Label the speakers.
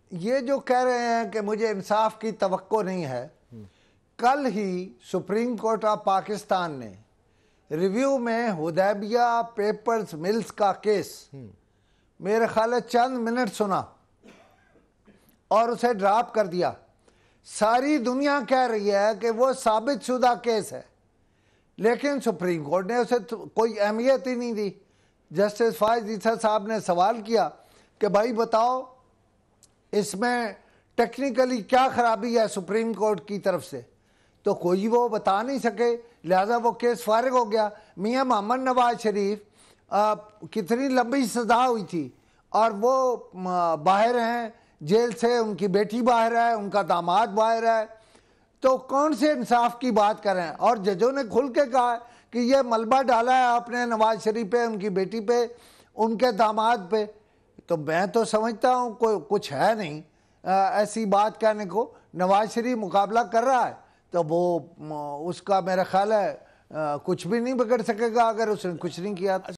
Speaker 1: ये जो कह रहे हैं कि मुझे इंसाफ की तवक्को नहीं है, कल ही सुप्रीम कोर्ट ऑफ पाकिस्तान ने रिव्यू में हुदैबिया पेपर्स मिल्स का केस मेरे ख्याल है चंद मिनट सुना और उसे ड्रॉप कर दिया। सारी दुनिया कह रही है कि वो साबित शुदा केस है, लेकिन सुप्रीम कोर्ट ने उसे कोई अहमियत ही नहीं दी। जस्टिस फायज ईसा साहब ने सवाल किया कि भाई बताओ इसमें टेक्निकली क्या खराबी है सुप्रीम कोर्ट की तरफ से, तो कोई वो बता नहीं सके, लिहाजा वो केस फारिग हो गया। मियां मोहम्मद नवाज शरीफ कितनी लंबी सजा हुई थी और वो बाहर हैं जेल से, उनकी बेटी बाहर है, उनका दामाद बाहर है, तो कौन से इंसाफ की बात कर रहे हैं। और जजों ने खुल के कहा कि ये मलबा डाला है आपने नवाज शरीफ पे, उनकी बेटी पे, उनके दामाद पे। तो मैं तो समझता हूँ कोई कुछ है नहीं ऐसी बात कहने को। नवाज शरीफ मुकाबला कर रहा है तो वो उसका मेरा ख्याल है कुछ भी नहीं बिगड़ सकेगा अगर उसने कुछ नहीं किया।